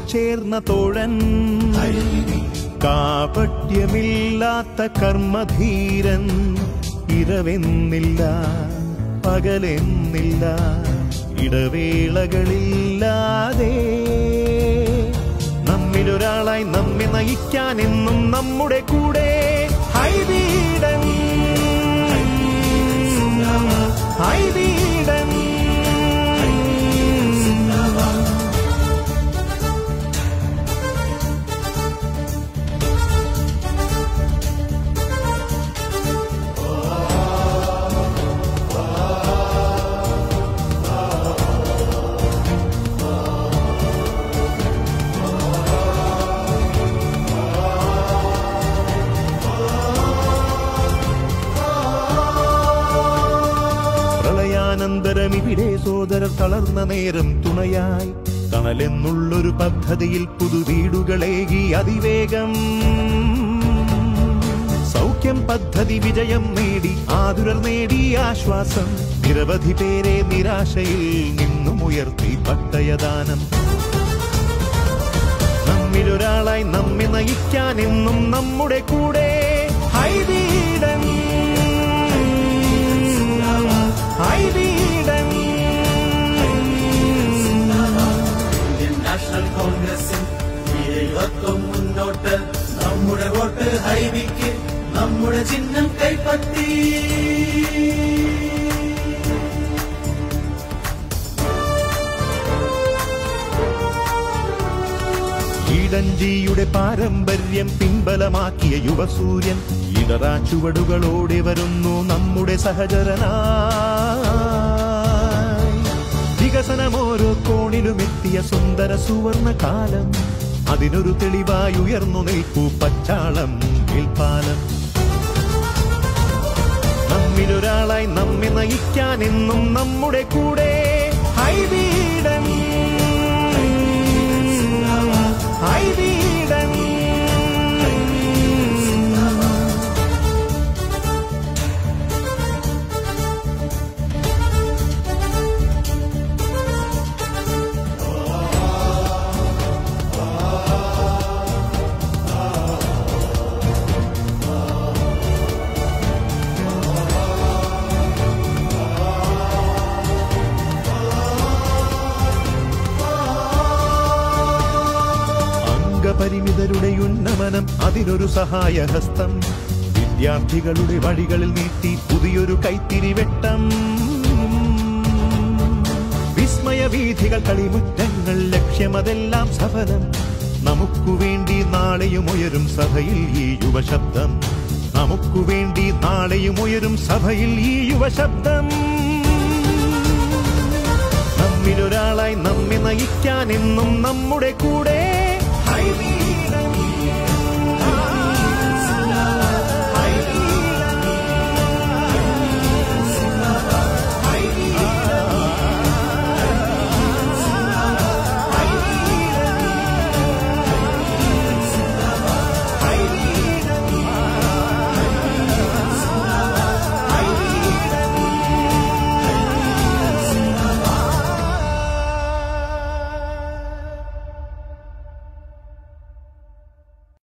ചേർന്ന തോഴൻ, കാപട്യമില്ലാത്ത കർമ്മധീരൻ, ഇരവെന്നില്ല പകലെന്നില്ല ഇടവേളകളില്ലാതെ നമ്മിലൊരാളായി നമ്മെ നയിക്കാൻ എന്നും നമ്മുടെ കൂടെ ഹൈബീഡൻ, ഹൈബീഡൻ. പ്രളയാനന്തരമിവിടെ സോദരർ തളർന്ന നേരം തുണയായി തണലെന്നുള്ളൊരു പദ്ധതിയിൽ പുതുവീടുകളേകി അതിവേഗം സൗഖ്യം പദ്ധതി വിജയം നേടി ആതുരർ നേടി ആശ്വാസം, നിരവധി പേരെ നിരാശയിൽ നിന്നും ഉയർത്തി പട്ടയദാനം. നമ്മിലൊരാളായി നമ്മെ നയിക്കാൻ എന്നും നമ്മുടെ കൂടെ ഹൈബീഡൻ, ഹൈബീഡൻ. ഇന്ത്യൻ നാഷണൽ കോൺഗ്രസിൽ യുവത്വം മുന്നോട്ട്, നമ്മുടെ വോട്ട് ഹൈബിക്ക്, നമ്മുടെ ചിഹ്നം കൈപ്പത്തി. ഈടഞ്ചിയുടെ പാരമ്പര്യം പിൻബലമാക്കിയ യുവസൂര്യൻ ഇടറാ ചുവടുകളോടെ വരുന്നു നമ്മുടെ സഹചരനായി. വികസനമോരോ കോണിലുമെത്തിയ സുന്ദര സുവർണ കാലം, അതിനൊരു തെളിവായി ഉയർന്നു നിൽപ്പൂ പച്ചാളം മേൽപ്പാലം. നമ്മിലൊരാളായി നമ്മെ നയിക്കാൻ എന്നും നമ്മുടെ കൂടെ ഹൈബീഡൻ, ഹൈബീഡൻ. പരിമിതരുടെ ഉന്നമനം, അതിനൊരു സഹായഹസ്തം, വിദ്യാർത്ഥികളുടെ വഴികളിൽ നീട്ടി പുതിയൊരു കൈത്തിരിവെട്ടം. വിസ്മയ വീഥികൾ കളിമുറ്റങ്ങൾ ലക്ഷ്യമതെല്ലാം സഫലം, നമുക്കു വേണ്ടി നാളെയും ഉയരും സഭയിൽ ഈ യുവശബ്ദം, നമുക്കു വേണ്ടി നാളെയും ഉയരും സഭയിൽ ഈ യുവശബ്ദം. നമ്മിലൊരാളായി നമ്മെ നയിക്കാൻ എന്നും നമ്മുടെ കൂടെ ഹൈബീഡൻ.